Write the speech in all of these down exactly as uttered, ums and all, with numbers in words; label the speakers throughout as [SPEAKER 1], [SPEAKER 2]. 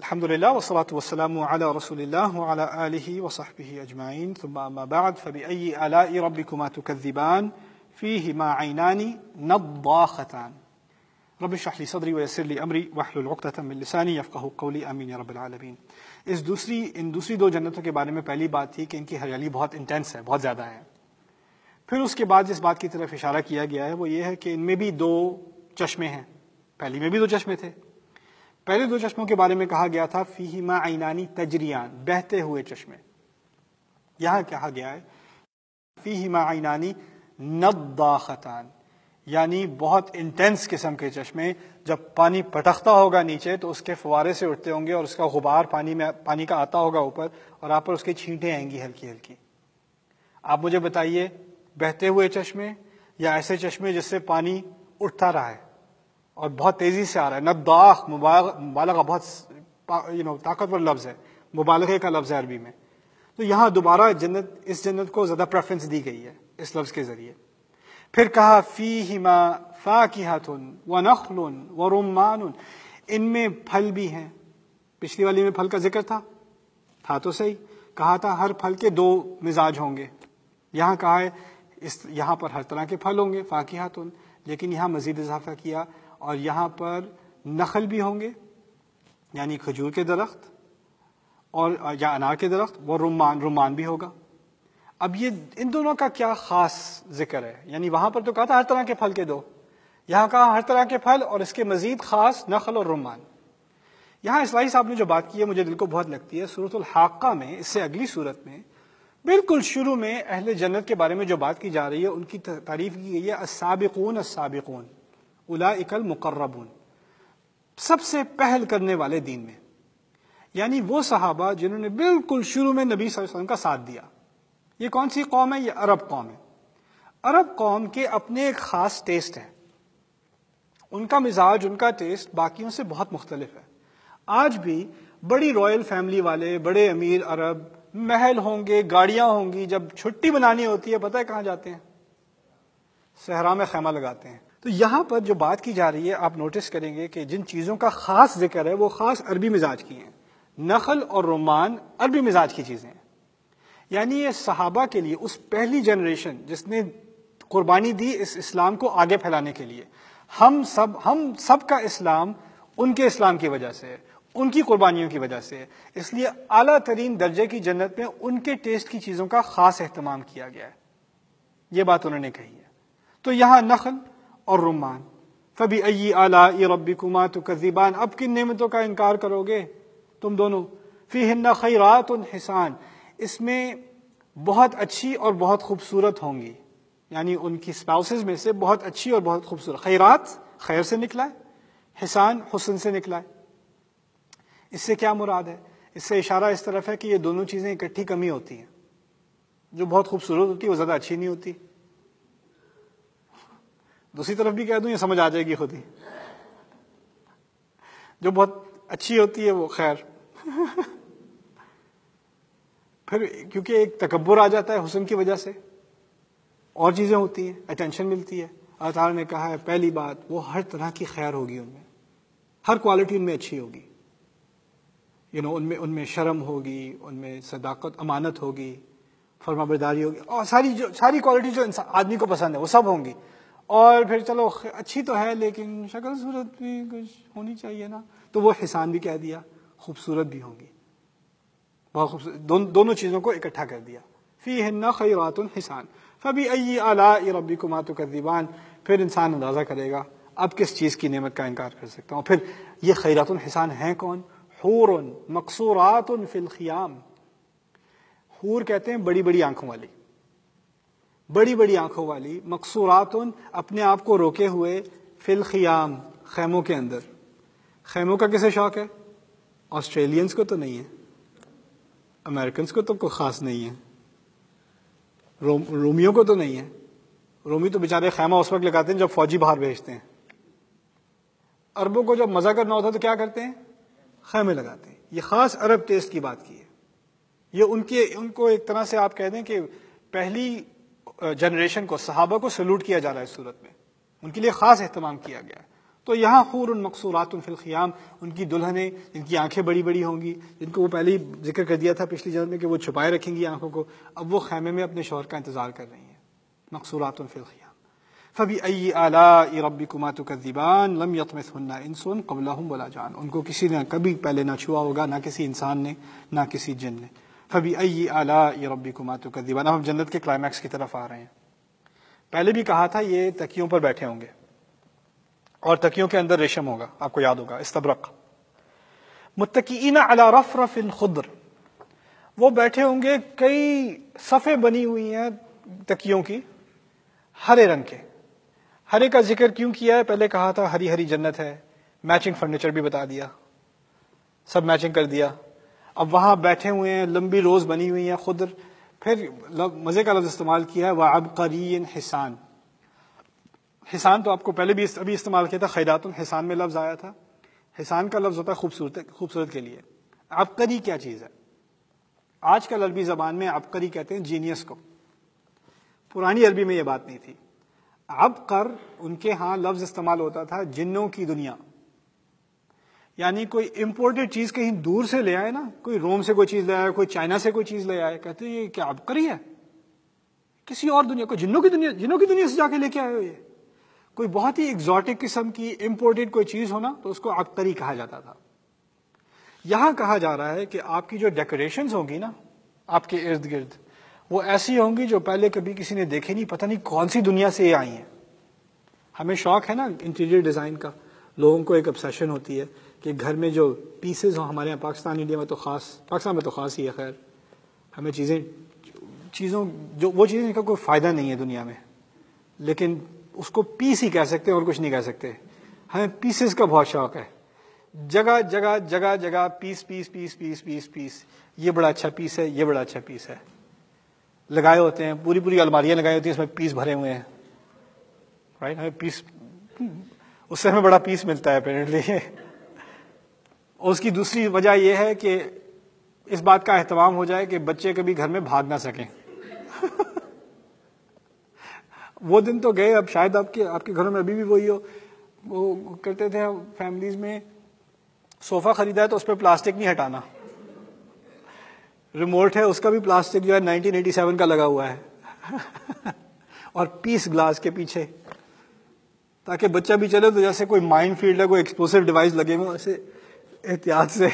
[SPEAKER 1] الحمد لله والصلاة والسلام على رسول الله وعلى آله وصحبه أجمعين ثم أما بعد فبأي آلاء ربكما تكذبان فيهما عينان نضاختان رب اشرح لي صدري ويسر لي أمري واحلل عقدة من لساني يفقهوا قولي آمين یا رب العالمین۔ اس دوسری ان دوسری دو جنتوں کے بارے میں پہلی بات تھی کہ ان کی ہریالی بہت انٹینس ہے، بہت زیادہ ہے۔ پھر اس کے بعد جس بات کی طرف اشارہ کیا گیا ہے وہ یہ ہے کہ ان میں بھی دو چشمے ہیں، پہلی میں بھی دو چشمے تھے۔ پہلے دو چشموں کے بارے میں کہا گیا تھا فیہما عینانی تجریان، بہتے ہوئے چشمے۔ یہاں کہا گیا ہے فیہما عینانی نضاختان، یعنی بہت انٹینس قسم کے چشمے، جب پانی پٹختا ہوگا نیچے تو اس کے فوارے سے اٹھتے ہوں گے اور اس کا غبار پانی میں پانی کا آتا ہوگا اوپر اور آپ پر اس کے چھینٹیں آئیں گی ہلکی ہلکی۔ آپ مجھے بتائیے بہتے ہوئے چشمے یا ایسے چشمے جس سے پانی اٹھتا رہا ہے اور بہت تیزی سے آ رہا ہے؟ نضاخ مبالغہ، بہت یو نو طاقتور لفظ ہے، مبالغے کا لفظ ہے عربی میں۔ تو یہاں دوبارہ جنت اس جنت کو زیادہ پریفرنس دی گئی ہے اس لفظ کے ذریعے۔ پھر کہا فیہما فاکہۃ ونخل ورمان، ان میں پھل بھی ہیں۔ پچھلی والی میں پھل کا ذکر تھا تھا تو صحیح، کہا تھا ہر پھل کے دو مزاج ہوں گے۔ یہاں کہا ہے اس یہاں پر ہر طرح کے پھل ہوں گے فاکہۃ، لیکن یہاں مزید اضافہ کیا اور یہاں پر نخل بھی ہوں گے یعنی کھجور کے درخت اور یا انار کے درخت، وہ رمان رمان بھی ہوگا۔ اب یہ ان دونوں کا کیا خاص ذکر ہے؟ یعنی وہاں پر تو کہا تھا ہر طرح کے پھل کے دو، یہاں کہا ہر طرح کے پھل اور اس کے مزید خاص نخل اور رمان۔ یہاں اسلائی صاحب نے جو بات کی ہے مجھے دل کو بہت لگتی ہے۔ سورۃ الحاقہ میں، اس سے اگلی سورت میں بالکل شروع میں اہل جنت کے بارے میں جو بات کی جا رہی ہے ان کی تعریف کی گئی ہے السابقون السابقون اولئک المقربون، سب سے پہل کرنے والے دین میں، یعنی وہ صحابہ جنہوں نے بالکل شروع میں نبی صلی اللہ علیہ وسلم کا ساتھ دیا۔ یہ کون سی قوم ہے؟ یہ عرب قوم ہے۔ عرب قوم کے اپنے ایک خاص ٹیسٹ ہے، ان کا مزاج، ان کا ٹیسٹ باقیوں سے بہت مختلف ہے۔ آج بھی بڑی رائل فیملی والے، بڑے امیر عرب، محل ہوں گے، گاڑیاں ہوں گی، جب چھٹی بنانی ہوتی ہے پتہ ہے کہاں جاتے ہیں؟ صحرا میں خیمہ لگاتے ہیں۔ تو یہاں پر جو بات کی جا رہی ہے آپ نوٹس کریں گے کہ جن چیزوں کا خاص ذکر ہے وہ خاص عربی مزاج کی ہیں۔ نخل اور رمان عربی مزاج کی چیزیں ہیں، یعنی یہ صحابہ کے لیے اس پہلی جنریشن جس نے قربانی دی اس اسلام کو آگے پھیلانے کے لیے۔ ہم سب ہم سب کا اسلام ان کے اسلام کی وجہ سے ہے، ان کی قربانیوں کی وجہ سے ہے، اس لیے اعلیٰ ترین درجے کی جنت میں ان کے ٹیسٹ کی چیزوں کا خاص اہتمام کیا گیا ہے۔ یہ بات انہوں نے کہی ہے۔ تو یہاں نخل اور رمان، فَبِأَيِّ آلَاءِ رَبِّكُمَا تُكَذِّبَانِ، اب کن نعمتوں کا انکار کرو گے تم دونوں؟ فِيهِنَّ خَيْرَاتٌ حِسَان، اس میں بہت اچھی اور بہت خوبصورت ہوں گی، یعنی ان کی اسپاؤسز میں سے بہت اچھی اور بہت خوبصورت۔ خیرات خیر سے نکلا ہے، حسان حسن سے نکلا ہے۔ اس سے کیا مراد ہے؟ اس سے اشارہ اس طرف ہے کہ یہ دونوں چیزیں اکٹھی کمی ہوتی ہیں۔ جو بہت خوبصورت ہوتی ہے وہ زیادہ اچھی نہیں ہوتی۔ دوسری طرف بھی کہہ دوں یہ سمجھ آ جائے گی خود ہی، جو بہت اچھی ہوتی ہے وہ خیر پھر کیونکہ ایک تکبر آ جاتا ہے حسن کی وجہ سے، اور چیزیں ہوتی ہیں، اٹینشن ملتی ہے۔ اللہ تعالیٰ نے کہا ہے پہلی بات وہ ہر طرح کی خیر ہوگی، ان میں ہر کوالٹی ان میں اچھی ہوگی، یو نو ان میں ان میں شرم ہوگی، ان میں صداقت، امانت ہوگی، فرما برداری ہوگی، اور ساری جو ساری کوالٹی جو انسان آدمی کو پسند ہے وہ سب ہوں گی۔ اور پھر چلو اچھی تو ہے لیکن شکل صورت بھی کچھ ہونی چاہیے نا، تو وہ حسان بھی کہہ دیا، خوبصورت بھی ہوں گی، بہت خوبصورت، دون, دونوں چیزوں کو اکٹھا کر دیا۔ فیہن خیرات حسان فبأی آلاء ربکما تکذبان، پھر انسان اندازہ کرے گا اب کس چیز کی نعمت کا انکار کر سکتا ہوں۔ پھر یہ خیرات حسان ہیں کون؟ حور مقصورات فی الخیام، حور کہتے ہیں بڑی بڑی آنکھوں والی، بڑی بڑی آنکھوں والی، مقصورات اپنے آپ کو روکے ہوئے، فی الخیام خیموں کے اندر۔ خیموں کا کسے شوق ہے؟ آسٹریلینز کو تو نہیں ہے، امریکنز کو تو کوئی خاص نہیں ہے، روم رومیوں کو تو نہیں ہے۔ رومی تو بیچارے خیمہ اس وقت لگاتے ہیں جب فوجی باہر بھیجتے ہیں۔ عربوں کو جب مزہ کرنا ہوتا ہے تو کیا کرتے ہیں؟ خیمے لگاتے ہیں۔ یہ خاص عرب ٹیسٹ کی بات کی ہے۔ یہ ان کے ان کو ایک طرح سے آپ کہہ دیں کہ پہلی جنریشن کو، صحابہ کو سلوٹ کیا جا رہا ہے اس صورت میں، ان کے لیے خاص اہتمام کیا گیا ہے۔ تو یہاں حور مقصورات فی الخیام، ان کی دلہنیں جن کی آنکھیں بڑی بڑی ہوں گی، جن کو وہ پہلے ہی ذکر کر دیا تھا پچھلی جنت میں کہ وہ چھپائے رکھیں گی آنکھوں کو، اب وہ خیمے میں اپنے شوہر کا انتظار کر رہی ہیں. مقصورات فی الخیام. فبأي آلاء ربكما تكذبان لم يطمثهن انس قبلهم ولا جان، ان کو کسی نے کبھی پہلے نہ چھوا ہوگا، نہ کسی انسان نے نہ کسی جن نے. فبأي آلاء ربكما تكذبان. اب ہم جنت کے کلائمیکس کی طرف آ رہے ہیں. پہلے بھی کہا تھا یہ تکیوں پر بیٹھے ہوں گے اور تکیوں کے اندر ریشم ہوگا، آپ کو یاد ہوگا، استبرق. متکئین علی رفرف خضر، وہ بیٹھے ہوں گے، کئی صفیں بنی ہوئی ہیں تکیوں کی ہرے رنگ کے. ہرے کا ذکر کیوں کیا ہے؟ پہلے کہا تھا ہری ہری جنت ہے، میچنگ فرنیچر بھی بتا دیا، سب میچنگ کر دیا. اب وہاں بیٹھے ہوئے ہیں، لمبی روز بنی ہوئی ہیں خضر. پھر مزے کا لفظ استعمال کیا ہے وعبقری حسان. حسان تو آپ کو پہلے بھی ابھی استعمال کیا تھا، خیرات حسان میں لفظ آیا تھا. حسان کا لفظ ہوتا ہے خوبصورت خوبصورت کے لیے. عبقری کیا چیز ہے؟ آج کل عربی زبان میں عبقری کہتے ہیں جینیس کو، پرانی عربی میں یہ بات نہیں تھی. عبقر ان کے ہاں لفظ استعمال ہوتا تھا جنوں کی دنیا، یعنی کوئی امپورٹڈ چیز کہیں دور سے لے آئے نا، کوئی روم سے کوئی چیز لے آئے، کوئی چائنا سے کوئی چیز لے آئے، کہتے ہیں یہ کیا عبقری ہے، کسی اور دنیا کو، جنوں کی دنیا جنوں کی دنیا سے جا کے لے کے آئے ہو. یہ کوئی بہت ہی ایگزوٹک قسم کی امپورٹڈ کوئی چیز ہونا تو اس کو عبقری کہا جاتا تھا. یہاں کہا جا رہا ہے کہ آپ کی جو ڈیکوریشنز ہوں گی نا آپ کے ارد گرد، وہ ایسی ہوں گی جو پہلے کبھی کسی نے دیکھے نہیں، پتہ نہیں کون سی دنیا سے یہ آئی ہیں. ہمیں شوق ہے نا انٹیریئر ڈیزائن کا، لوگوں کو ایک obsession ہوتی ہے کہ گھر میں جو پیسز ہوں. ہمارے یہاں پاکستان انڈیا میں تو خاص، پاکستان میں تو خاص ہی ہے. خیر ہمیں چیزیں چیزوں جو وہ چیزیں کا کوئی فائدہ نہیں ہے دنیا میں، لیکن اس کو پیس ہی کہہ سکتے ہیں اور کچھ نہیں کہہ سکتے. ہمیں پیسز کا بہت شوق ہے، جگہ جگہ جگہ جگہ پیس پیس پیس پیس پیس پیس. یہ بڑا اچھا پیس ہے، یہ بڑا اچھا پیس ہے، لگائے ہوتے ہیں، پوری پوری الماریاں لگائی ہوتی ہیں، اس میں پیس بھرے ہوئے ہیں. رائٹ، ہمیں پیس، اس سے ہمیں بڑا پیس ملتا ہے اپیرنٹلی. اور اس کی دوسری وجہ یہ ہے کہ اس بات کا اہتمام ہو جائے کہ بچے کبھی گھر میں بھاگ نہ سکیں. وہ دن تو گئے، اب شاید آپ کے آپ کے گھروں میں ابھی بھی وہی ہو. وہ کرتے تھے فیملیز میں، صوفہ خریدا ہے تو اس پہ پلاسٹک نہیں ہٹانا، ریموٹ ہے اس کا بھی پلاسٹک جو ہے نائنٹین ایٹی سیون کا لگا ہوا ہے اور پیس گلاس کے پیچھے، تاکہ بچہ بھی چلے تو جیسے کوئی مائنڈ فیلڈ ہے، کوئی ایکسپلوسیو ڈیوائس لگے ہوئے ایسے احتیاط سے.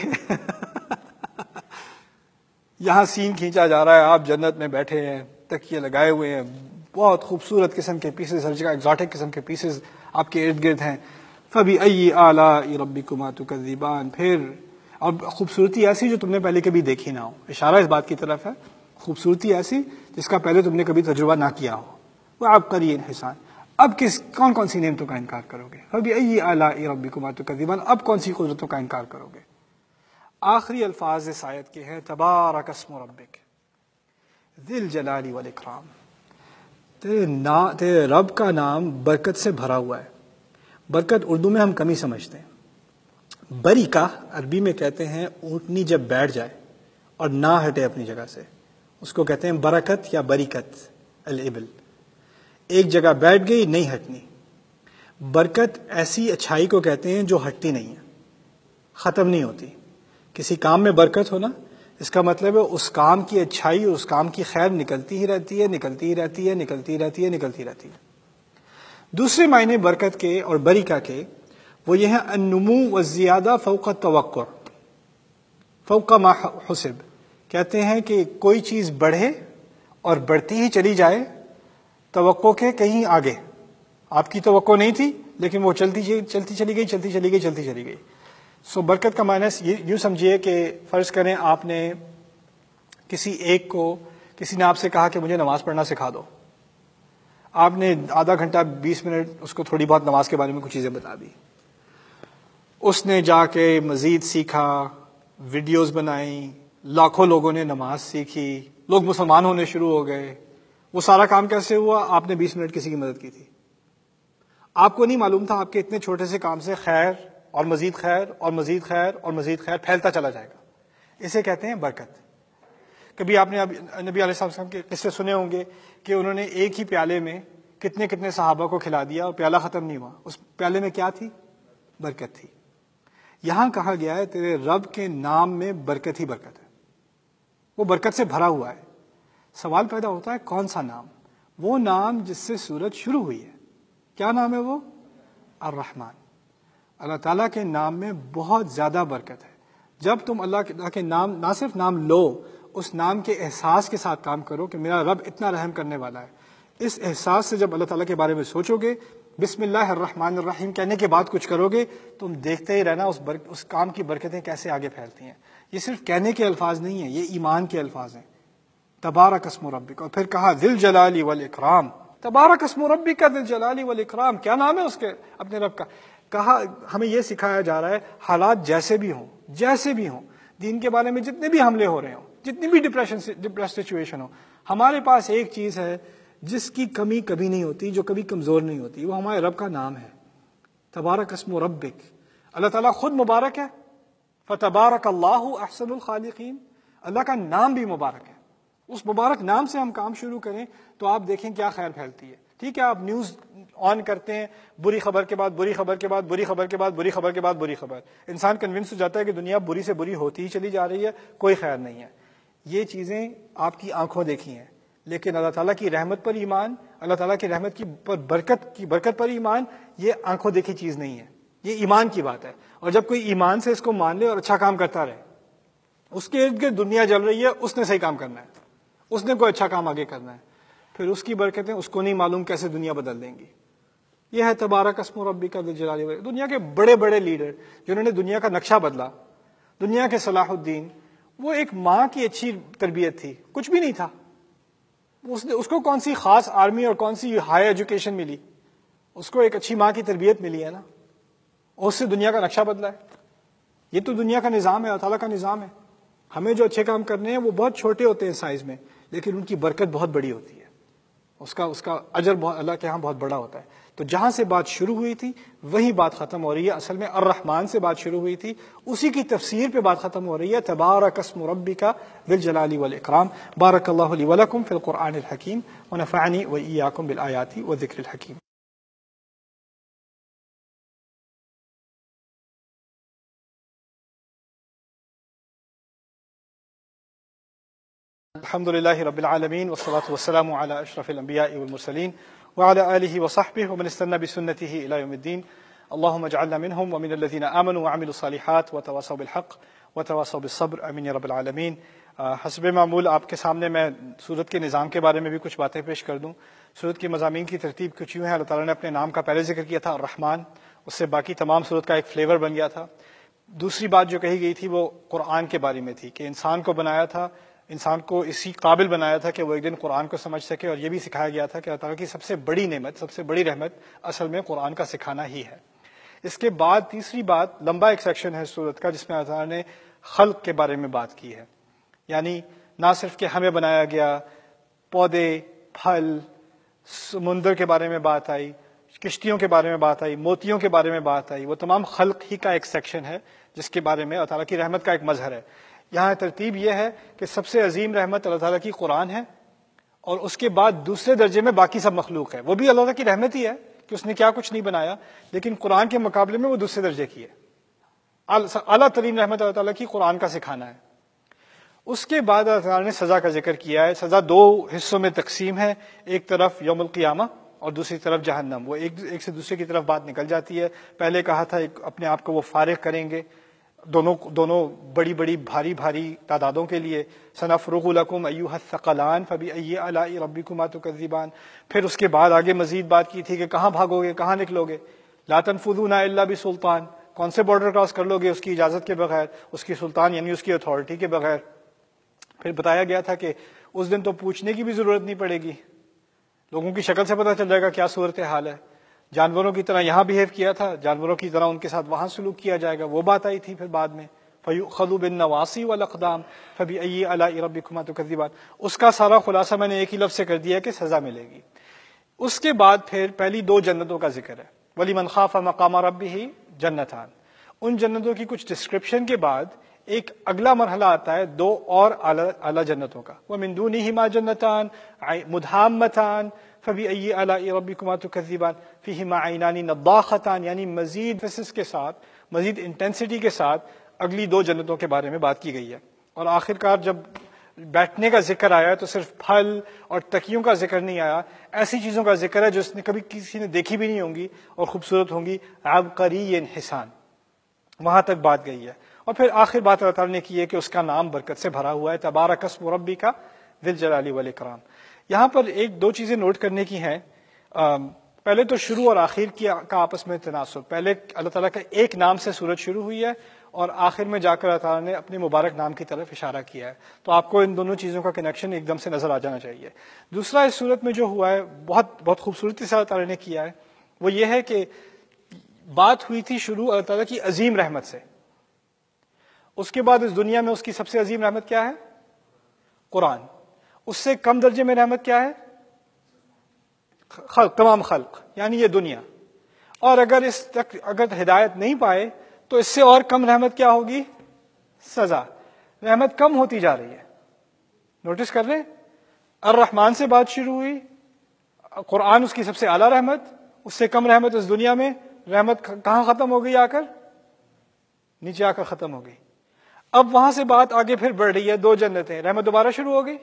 [SPEAKER 1] یہاں سین کھینچا جا رہا ہے، آپ جنت میں بیٹھے ہیں، تکیے لگائے ہوئے ہیں، بہت خوبصورت قسم کے پیسز، ہر جگہ ایگزاٹک قسم کے پیسز آپ کے ارد گرد ہیں. فبأي آلاء ربكما تكذبان. پھر اب خوبصورتی ایسی جو تم نے پہلے کبھی دیکھی نہ ہو. اشارہ اس بات کی طرف ہے، خوبصورتی ایسی جس کا پہلے تم نے کبھی تجربہ نہ کیا ہو. وعبقری حسان. اب کس کون کون سی نعمتوں کا انکار کرو گے؟ فبأي آلاء ربكما تكذبان. اب کون سی قدرتوں کا انکار کرو گے؟ آخری الفاظ اس آیت کے ہیں تبارک اسم ربک ذی الجلال والاکرام. تیرے نا تیرے رب کا نام برکت سے بھرا ہوا ہے. برکت اردو میں ہم کمی سمجھتے ہیں. بریکہ عربی میں کہتے ہیں اونٹنی جب بیٹھ جائے اور نہ ہٹے اپنی جگہ سے، اس کو کہتے ہیں برکت یا بریکت. الابل ایک جگہ بیٹھ گئی، نہیں ہٹنی. برکت ایسی اچھائی کو کہتے ہیں جو ہٹتی نہیں ہے، ختم نہیں ہوتی. کسی کام میں برکت ہونا، اس کا مطلب ہے اس کام کی اچھائی، اس کام کی خیر نکلتی ہی رہتی ہے، نکلتی ہی رہتی ہے، نکلتی رہتی ہے، نکلتی رہتی ہے. دوسرے معنی برکت کے اور بریکہ کے وہ یہ ہیں النمو والزیادہ فوق التوقع، فوق ما حسب. کہتے ہیں کہ کوئی چیز بڑھے اور بڑھتی ہی چلی جائے توقع کے کہیں آگے. آپ کی توقع نہیں تھی لیکن وہ چلتی چلتی چلی گئی، چلتی چلی گئی، چلتی چلی گئی. سو برکت کا معنی یوں سمجھیے کہ فرض کریں آپ نے کسی ایک کو، کسی نے آپ سے کہا کہ مجھے نماز پڑھنا سکھا دو. آپ نے آدھا گھنٹہ بیس منٹ اس کو تھوڑی بہت نماز کے بارے میں کچھ چیزیں بتا دی. اس نے جا کے مزید سیکھا، ویڈیوز بنائیں، لاکھوں لوگوں نے نماز سیکھی، لوگ مسلمان ہونے شروع ہو گئے. وہ سارا کام کیسے ہوا؟ آپ نے بیس منٹ کسی کی مدد کی تھی. آپ کو نہیں معلوم تھا آپ کے اتنے چھوٹے سے کام سے خیر اور مزید خیر اور مزید خیر اور مزید خیر پھیلتا چلا جائے گا. اسے کہتے ہیں برکت. کبھی آپ نے نبی علیہ السلام کے قصے سنے ہوں گے کہ انہوں نے ایک ہی پیالے میں کتنے کتنے صحابہ کو کھلا دیا اور پیالہ ختم نہیں ہوا. اس پیالے میں کیا تھی؟ برکت تھی. یہاں کہا گیا ہے تیرے رب کے نام میں برکت ہی برکت ہے، وہ برکت سے بھرا ہوا ہے. سوال پیدا ہوتا ہے کون سا نام؟ وہ نام جس سے سورت شروع ہوئی ہے. کیا نام ہے وہ؟ الرحمن. اللہ تعالیٰ کے نام میں بہت زیادہ برکت ہے. جب تم اللہ کے نام نہ صرف نام لو، اس نام کے احساس کے ساتھ کام کرو کہ میرا رب اتنا رحم کرنے والا ہے. اس احساس سے جب اللہ تعالیٰ کے بارے میں سوچو گے، بسم اللہ الرحمن الرحیم کہنے کے بعد کچھ کرو گے، تم دیکھتے ہی رہنا اس برک اس کام کی برکتیں کیسے آگے پھیلتی ہیں. یہ صرف کہنے کے الفاظ نہیں ہیں، یہ ایمان کے الفاظ ہیں. تبارک اسم ربک، اور پھر کہا ذی الجلال والاکرام. تبارک اسم ربک ذی الجلال والاکرام، کیا نام ہے اس کے اپنے رب کا؟ کہا ہمیں یہ سکھایا جا رہا ہے حالات جیسے بھی ہوں، جیسے بھی ہوں، دین کے بارے میں جتنے بھی حملے ہو رہے ہوں، جتنی بھی ڈپریشن ڈپریس سچویشن ہو، ہمارے پاس ایک چیز ہے جس کی کمی کبھی نہیں ہوتی، جو کبھی کمزور نہیں ہوتی، وہ ہمارے رب کا نام ہے. تبارک اسم ربک. اللہ تعالیٰ خود مبارک ہے. فتبارک اللہ احسن الخالقین. اللہ کا نام بھی مبارک ہے. اس مبارک نام سے ہم کام شروع کریں تو آپ دیکھیں کیا خیر پھیلتی ہے. ٹھیک ہے، آپ نیوز آن کرتے ہیں، بری خبر کے بعد بری خبر کے بعد بری خبر کے بعد بری خبر کے بعد بری خبر، انسان کنونس ہو جاتا ہے کہ دنیا بری سے بری ہوتی ہی چلی جا رہی ہے، کوئی خیر نہیں ہے. یہ چیزیں آپ کی آنکھوں دیکھی ہیں، لیکن اللہ تعالیٰ کی رحمت پر ایمان، اللہ تعالیٰ کی رحمت کی پر برکت کی برکت پر ایمان، یہ آنکھوں دیکھی چیز نہیں ہے، یہ ایمان کی بات ہے. اور جب کوئی ایمان سے اس کو مان لے اور اچھا کام کرتا رہے، اس کے ارد گرد دنیا جل رہی ہے، اس نے صحیح کام کرنا ہے، اس نے کوئی اچھا کام آگے کرنا ہے، پھر اس کی برکتیں اس کو نہیں معلوم کیسے دنیا بدل دیں گی. یہ ہے تبارک اسم ربک ذی الجلال والاکرام. دنیا کے بڑے بڑے لیڈر جنہوں نے دنیا کا نقشہ بدلا، دنیا کے صلاح الدین، وہ ایک ماں کی اچھی تربیت تھی، کچھ بھی نہیں تھا. اس نے اس کو کون سی خاص آرمی اور کون سی ہائی ایجوکیشن ملی؟ اس کو ایک اچھی ماں کی تربیت ملی ہے نا، اس سے دنیا کا نقشہ بدلا ہے. یہ تو دنیا کا نظام ہے، اللہ تعالیٰ کا نظام ہے. ہمیں جو اچھے کام کرنے ہیں وہ بہت چھوٹے ہوتے ہیں سائز میں، لیکن ان کی برکت بہت بڑی ہوتی ہے، اس کا اس کا اجر بہت اللہ کے ہاں بہت بڑا ہوتا ہے. تو جہاں سے بات شروع ہوئی تھی وہی بات ختم ہو رہی ہے. اصل میں الرحمن سے بات شروع ہوئی تھی، اسی کی تفسیر پہ بات ختم ہو رہی ہے. تبارک اسم ربک ذی الجلال والاکرام. بارک اللہ لی ولکم فی القرآن الحکیم ونفعنی وإیاکم بالآیات والذکر الحکیم. الحمد للہ رب العالمین والصلاة والسلام علی اشرف الانبیاء والمرسلین وعلى آلہ وصحبہ ومن استنى بسنتہ الى یوم الدین. اللہم اجعلنا منہم ومن الذین آمنوا وعملوا الصالحات وتواصوا بالحق وتواصوا بالصبر. آمین یا رب العالمین. حسب معمول آپ کے سامنے میں سورت کے نظام کے بارے میں بھی کچھ باتیں پیش کر دوں. سورت کی مضامین کی ترتیب کچھ یوں ہے. اللہ تعالیٰ نے اپنے نام کا پہلے ذکر کیا تھا الرحمن، اس سے باقی تمام سورت کا ایک فلیور بن گیا تھا. دوسری بات جو کہی گئی تھی وہ قرآن کے بارے میں تھی کہ انسان کو بنایا تھا، انسان کو اسی قابل بنایا تھا کہ وہ ایک دن قرآن کو سمجھ سکے. اور یہ بھی سکھایا گیا تھا کہ اللہ تعالیٰ کی سب سے بڑی نعمت، سب سے بڑی رحمت اصل میں قرآن کا سکھانا ہی ہے. اس کے بعد تیسری بات، لمبا ایک سیکشن ہے سورت کا جس میں اللہ تعالیٰ نے خلق کے بارے میں بات کی ہے. یعنی نہ صرف کہ ہمیں بنایا گیا، پودے، پھل، سمندر کے بارے میں بات آئی، کشتیوں کے بارے میں بات آئی، موتیوں کے بارے میں بات آئی. وہ تمام خلق ہی کا ایک سیکشن ہے جس کے بارے میں اللہ تعالیٰ کی رحمت کا ایک مظہر ہے. یہاں ترتیب یہ ہے کہ سب سے عظیم رحمت اللہ تعالیٰ کی قرآن ہے، اور اس کے بعد دوسرے درجے میں باقی سب مخلوق ہے. وہ بھی اللہ تعالیٰ کی رحمت ہی ہے کہ اس نے کیا کچھ نہیں بنایا، لیکن قرآن کے مقابلے میں وہ دوسرے درجے کی ہے. اعلیٰ ترین رحمت اللہ تعالیٰ کی قرآن کا سکھانا ہے. اس کے بعد اللہ تعالیٰ نے سزا کا ذکر کیا ہے. سزا دو حصوں میں تقسیم ہے، ایک طرف یوم القیامہ اور دوسری طرف جہنم. وہ ایک ایک سے دوسرے کی طرف بات نکل جاتی ہے. پہلے کہا تھا ایک اپنے آپ کو وہ فارغ کریں گے دونوں دونوں بڑی بڑی بھاری بھاری تعدادوں کے لیے. سنفرغ لکم ایھا الثقلان فبأی آلاء ربکما تکذبان. پھر اس کے بعد آگے مزید بات کی تھی کہ کہاں بھاگو گے، کہاں نکلو گے. لا تنفذون الا بسلطان، کون سے بارڈر کراس کر لو گے اس کی اجازت کے بغیر، اس کی سلطان یعنی اس کی اتھارٹی کے بغیر. پھر بتایا گیا تھا کہ اس دن تو پوچھنے کی بھی ضرورت نہیں پڑے گی، لوگوں کی شکل سے پتہ چل جائے گا کیا صورت حال ہے. جانوروں کی طرح یہاں بیہیو کیا تھا، جانوروں کی طرح ان کے ساتھ وہاں سلوک کیا جائے گا. وہ بات آئی تھی پھر بعد میں فَيُؤْخَذُ بِالنَّوَاصِي وَالْأَقْدَامِ فَبِأَيِّ آلَاءِ رَبِّكُمَا تُكَذِّبَانِ. اس کا سارا خلاصہ میں نے ایک ہی لفظ سے کر دیا کہ سزا ملے گی. اس کے بعد پھر پہلی دو جنتوں کا ذکر ہے. وَلِمَنْ خَافَ مَقَامَ رَبِّهِ جَنَّتَانِ. ان جنتوں کی کچھ ڈسکرپشن کے بعد ایک اگلا مرحلہ آتا ہے دو اور اعلیٰ جنتوں کا. وَمِن دُونِهِمَا جَنَّتَانِ مُدْحَامَّتَانِ فبأي آلاء ربكما تكذبان فيهما عينان نضاختان، یعنی مزید فسس کے ساتھ، مزید انٹینسٹی کے ساتھ اگلی دو جنتوں کے بارے میں بات کی گئی ہے. اور آخر کار جب بیٹھنے کا ذکر آیا تو صرف پھل اور تکیوں کا ذکر نہیں آیا، ایسی چیزوں کا ذکر ہے جو اس نے کبھی کسی نے دیکھی بھی نہیں ہوں گی اور خوبصورت ہوں گی. عبقری حسان، وہاں تک بات گئی ہے. اور پھر آخر بات اللہ تعالیٰ نے کی ہے کہ اس کا نام برکت سے بھرا ہوا ہے، تبارک اسم ربک ذی الجلال والاکرام. یہاں پر ایک دو چیزیں نوٹ کرنے کی ہیں. پہلے تو شروع اور آخر کی کا آپس میں تناسب، پہلے اللہ تعالیٰ کا ایک نام سے سورت شروع ہوئی ہے اور آخر میں جا کر اللہ تعالیٰ نے اپنے مبارک نام کی طرف اشارہ کیا ہے. تو آپ کو ان دونوں چیزوں کا کنیکشن ایک دم سے نظر آ جانا چاہیے. دوسرا اس صورت میں جو ہوا ہے بہت بہت خوبصورتی سے اللہ تعالیٰ نے کیا ہے، وہ یہ ہے کہ بات ہوئی تھی شروع اللہ تعالیٰ کی عظیم رحمت سے. اس کے بعد اس دنیا میں اس کی سب سے عظیم رحمت کیا ہے؟ قرآن. اس سے کم درجے میں رحمت کیا ہے؟ خلق، تمام خلق، یعنی یہ دنیا. اور اگر اس تک اگر ہدایت نہیں پائے تو اس سے اور کم رحمت کیا ہوگی؟ سزا. رحمت کم ہوتی جا رہی ہے. نوٹس کر لیں، الرحمن سے بات شروع ہوئی، قرآن اس کی سب سے اعلیٰ رحمت، اس سے کم رحمت اس دنیا میں. رحمت کہاں ختم ہو گئی؟ آ کر نیچے آ کر ختم ہو گئی. اب وہاں سے بات آگے پھر بڑھ رہی ہے، دو جنتیں، رحمت دوبارہ شروع ہو گئی،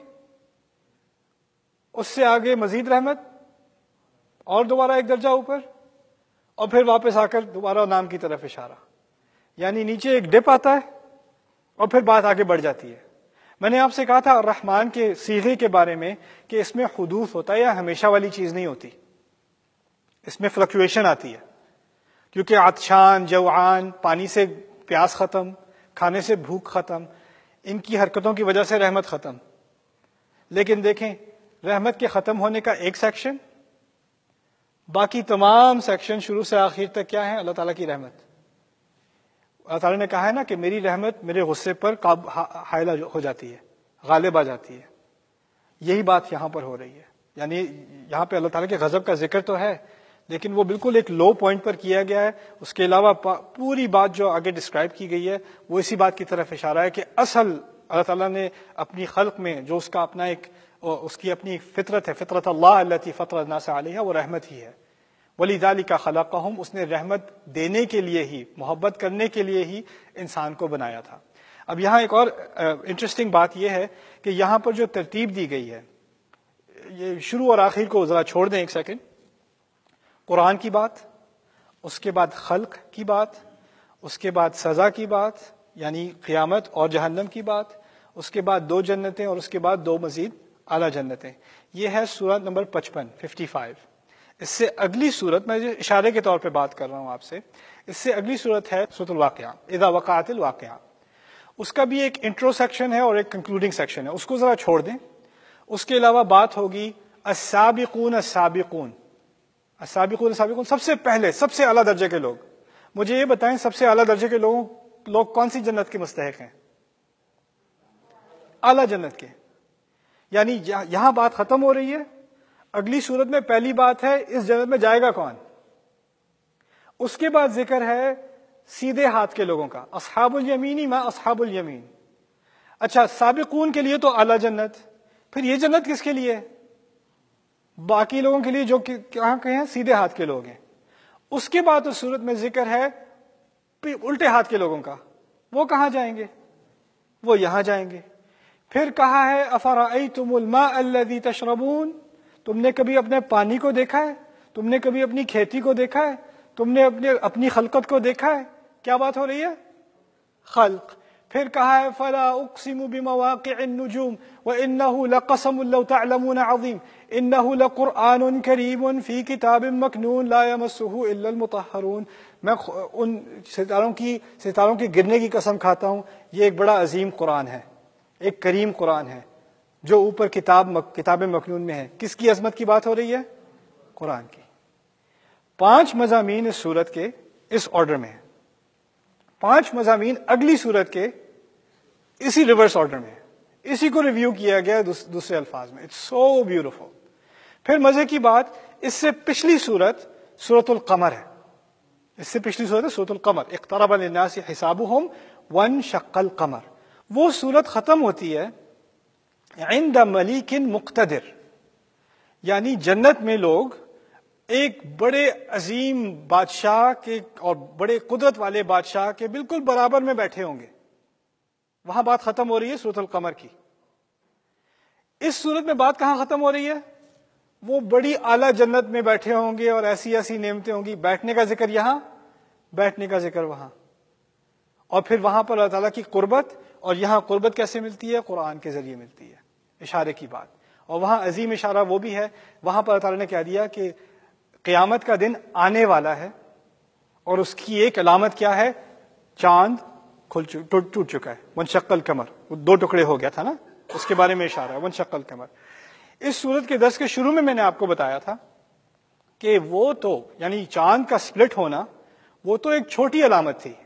[SPEAKER 1] اس سے آگے مزید رحمت اور دوبارہ ایک درجہ اوپر، اور پھر واپس آ کر دوبارہ نام کی طرف اشارہ. یعنی نیچے ایک ڈپ آتا ہے اور پھر بات آگے بڑھ جاتی ہے. میں نے آپ سے کہا تھا الرحمن کے صیغے کے بارے میں کہ اس میں حدوث ہوتا ہے، یا ہمیشہ والی چیز نہیں ہوتی، اس میں فلکچویشن آتی ہے. کیونکہ عطشان، جوعان، پانی سے پیاس ختم، کھانے سے بھوک ختم، ان کی حرکتوں کی وجہ سے رحمت ختم. لیکن دیکھیں، رحمت کے ختم ہونے کا ایک سیکشن، باقی تمام سیکشن شروع سے آخر تک کیا ہے؟ اللہ تعالیٰ کی رحمت. اللہ تعالیٰ نے کہا ہے نا کہ میری رحمت میرے غصے پر حائل ہو جاتی ہے، غالب آ جاتی ہے. یہی بات یہاں پر ہو رہی ہے. یعنی یہاں پہ اللہ تعالیٰ کے غضب کا ذکر تو ہے، لیکن وہ بالکل ایک لو پوائنٹ پر کیا گیا ہے. اس کے علاوہ پوری بات جو آگے ڈسکرائب کی گئی ہے وہ اسی بات کی طرف اشارہ ہے کہ اصل اللہ تعالیٰ نے اپنی خلق میں جو اس کا اپنا ایک اس کی اپنی فطرت ہے، فطرت اللہ التی فطر الناس علیہا، وہ رحمت ہی ہے. وَلِذَلِكَ خَلَقَهُمْ، اس نے رحمت دینے کے لیے ہی، محبت کرنے کے لیے ہی انسان کو بنایا تھا. اب یہاں ایک اور انٹرسٹنگ بات یہ ہے کہ یہاں پر جو ترتیب دی گئی ہے، یہ شروع اور آخر کو ذرا چھوڑ دیں ایک سیکنڈ. قرآن کی بات، اس کے بعد خلق کی بات، اس کے بعد سزا کی بات یعنی قیامت اور جہنم کی بات، اس کے بعد دو جنتیں اور اس کے بعد دو مزید اعلیٰ جنتیں. یہ ہے سورت نمبر پچپن، ففٹی فائیو. اس سے اگلی سورت، میں اشارے کے طور پہ بات کر رہا ہوں آپ سے، اس سے اگلی سورت ہے سورۃ الواقعہ، اذا وقعت الواقعہ. اس کا بھی ایک انٹرو سیکشن ہے اور ایک کنکلوڈنگ سیکشن ہے، اس کو ذرا چھوڑ دیں. اس کے علاوہ بات ہوگی السابقون السابقون. السابقون السابقون، سب سے پہلے، سب سے اعلیٰ درجے کے لوگ. مجھے یہ بتائیں سب سے اعلیٰ درجے کے لوگوں لوگ کون سی جنت کے مستحق ہیں؟ اعلیٰ جنت کے. یعنی یہاں بات ختم ہو رہی ہے، اگلی صورت میں پہلی بات ہے اس جنت میں جائے گا کون. اس کے بعد ذکر ہے سیدھے ہاتھ کے لوگوں کا، اصحاب الیمین ما اصحاب الیمین. اچھا، سابقون کے لیے تو اعلیٰ جنت، پھر یہ جنت کس کے لیے؟ باقی لوگوں کے لیے جو کہاں کے ہیں، سیدھے ہاتھ کے لوگ ہیں. اس کے بعد اس صورت میں ذکر ہے الٹے ہاتھ کے لوگوں کا، وہ کہاں جائیں گے؟ وہ یہاں جائیں گے. پھر کہا ہے افرأیتم الماء الذی تشربون، تم نے کبھی اپنے پانی کو دیکھا ہے؟ تم نے کبھی اپنی کھیتی کو دیکھا ہے؟ تم نے اپنے اپنی خلقت کو دیکھا ہے؟ کیا بات ہو رہی ہے؟ خلق. پھر کہا ہے فلا اقسم بمواقع النجوم وانه لقسم لو تعلمون عظیم انه لقرآن کریم فی کتاب مکنون لا یمسه الا المطہرون. میں ان ستاروں کی ستاروں کے گرنے کی قسم کھاتا ہوں، یہ ایک بڑا عظیم قرآن ہے، ایک کریم قرآن ہے جو اوپر کتاب کتاب مکنون میں ہے. کس کی عظمت کی بات ہو رہی ہے؟ قرآن کی. پانچ مضامین اس سورت کے اس آرڈر میں ہیں، پانچ مضامین اگلی سورت کے اسی ریورس آرڈر میں ہیں. اسی کو ریویو کیا گیا دوسرے الفاظ میں. It's so beautiful. پھر مزے کی بات، اس سے پچھلی سورت سورۃ القمر ہے. اس سے پچھلی سورت ہے سورۃ القمر، اقترب للناس حسابهم وانشق القمر. وہ سورت ختم ہوتی ہے عند ملیک مقتدر، یعنی جنت میں لوگ ایک بڑے عظیم بادشاہ کے اور بڑے قدرت والے بادشاہ کے بالکل برابر میں بیٹھے ہوں گے. وہاں بات ختم ہو رہی ہے سورۃ القمر کی. اس صورت میں بات کہاں ختم ہو رہی ہے؟ وہ بڑی اعلیٰ جنت میں بیٹھے ہوں گے اور ایسی ایسی نعمتیں ہوں گی. بیٹھنے کا ذکر یہاں، بیٹھنے کا ذکر وہاں، اور پھر وہاں پر اللہ تعالیٰ کی قربت. اور یہاں قربت کیسے ملتی ہے؟ قرآن کے ذریعے ملتی ہے، اشارے کی بات. اور وہاں عظیم اشارہ وہ بھی ہے، وہاں پر اللہ تعالیٰ نے کہہ دیا کہ قیامت کا دن آنے والا ہے، اور اس کی ایک علامت کیا ہے؟ چاند کھل ٹوٹ چکا ہے. وانشق القمر، وہ دو ٹکڑے ہو گیا تھا نا، اس کے بارے میں اشارہ ہے وانشق القمر. اس سورت کے درس کے شروع میں میں نے آپ کو بتایا تھا کہ وہ تو یعنی چاند کا سپلٹ ہونا وہ تو ایک چھوٹی علامت تھی.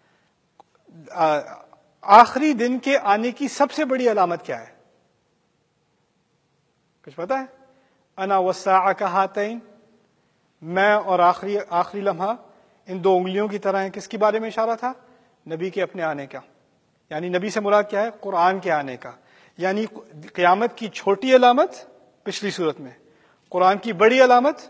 [SPEAKER 1] آخری دن کے آنے کی سب سے بڑی علامت کیا ہے؟ کچھ پتا ہے؟ انا والساعۃ کہاتین، میں اور آخری آخری لمحہ ان دو انگلیوں کی طرح ہیں. کس کے بارے میں اشارہ تھا؟ نبی کے اپنے آنے کا. یعنی نبی سے مراد کیا ہے؟ قرآن کے آنے کا. یعنی قیامت کی چھوٹی علامت پچھلی صورت میں، قرآن کی بڑی علامت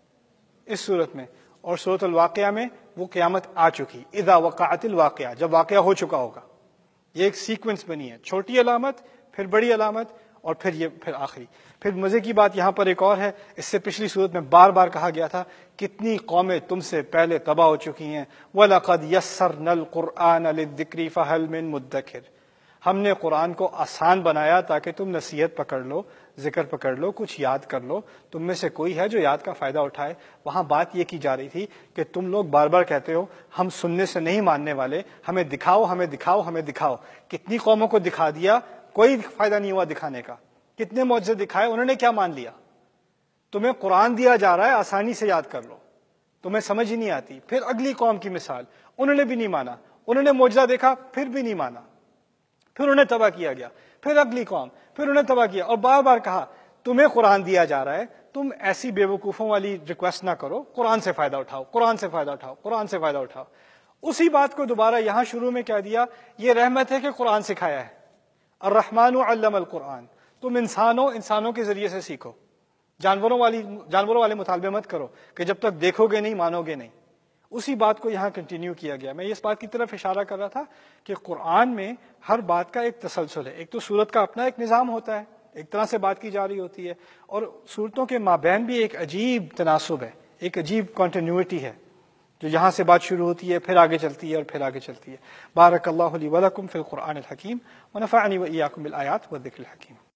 [SPEAKER 1] اس صورت میں، اور سورۃ الواقعہ میں وہ قیامت آ چکی. اذا وقعت الواقعہ، جب واقعہ ہو چکا ہوگا. یہ ایک سیکوینس بنی ہے، چھوٹی علامت، پھر بڑی علامت، اور پھر یہ پھر آخری. پھر مزے کی بات یہاں پر ایک اور ہے، اس سے پچھلی صورت میں بار بار کہا گیا تھا کتنی قومیں تم سے پہلے تباہ ہو چکی ہیں. وَلَقَدْ يَسَّرْنَا الْقُرْآنَ لِلذِّكْرِ فَهَلْ مِن مُدَّكِرٍ، ہم نے قرآن کو آسان بنایا تاکہ تم نصیحت پکڑ لو، ذکر پکڑ لو، کچھ یاد کر لو. تم میں سے کوئی ہے جو یاد کا فائدہ اٹھائے؟ وہاں بات یہ کی جا رہی تھی کہ تم لوگ بار بار کہتے ہو ہم سننے سے نہیں ماننے والے، ہمیں دکھاؤ ہمیں دکھاؤ ہمیں دکھاؤ. کتنی قوموں کو دکھا دیا، کوئی فائدہ نہیں ہوا دکھانے کا. کتنے معجزے دکھائے، انہوں نے کیا مان لیا؟ تمہیں قرآن دیا جا رہا ہے آسانی سے یاد کر لو، تمہیں سمجھ ہی نہیں آتی. پھر اگلی قوم کی مثال، انہوں نے بھی نہیں مانا، انہوں نے معجزہ دیکھا پھر بھی نہیں مانا، پھر انہیں تباہ کیا گیا. پھر اگلی قوم، پھر انہیں تباہ کیا. اور بار بار کہا تمہیں قرآن دیا جا رہا ہے، تم ایسی بے وقوفوں والی ریکویسٹ نہ کرو، قرآن سے فائدہ اٹھاؤ، قرآن سے فائدہ اٹھاؤ، قرآن سے فائدہ اٹھاؤ. اسی بات کو دوبارہ یہاں شروع میں کہہ دیا. یہ رحمت ہے کہ قرآن سکھایا ہے. الرحمن علم القرآن، تم انسانوں انسانوں کے ذریعے سے سیکھو. جانوروں والی جانوروں والے مطالبے مت کرو کہ جب تک دیکھو گے نہیں مانو گے نہیں. اسی بات کو یہاں کنٹینیو کیا گیا. میں اس بات کی طرف اشارہ کر رہا تھا کہ قرآن میں ہر بات کا ایک تسلسل ہے. ایک تو سورت کا اپنا ایک نظام ہوتا ہے، ایک طرح سے بات کی جا رہی ہوتی ہے، اور سورتوں کے مابین بھی ایک عجیب تناسب ہے، ایک عجیب کنٹینیوٹی ہے جو یہاں سے بات شروع ہوتی ہے پھر آگے چلتی ہے اور پھر آگے چلتی ہے. بارک اللہ لی ولکم فی القرآن الحکیم ونفعنی وإیاکم بالآیات والذکر الحکیم.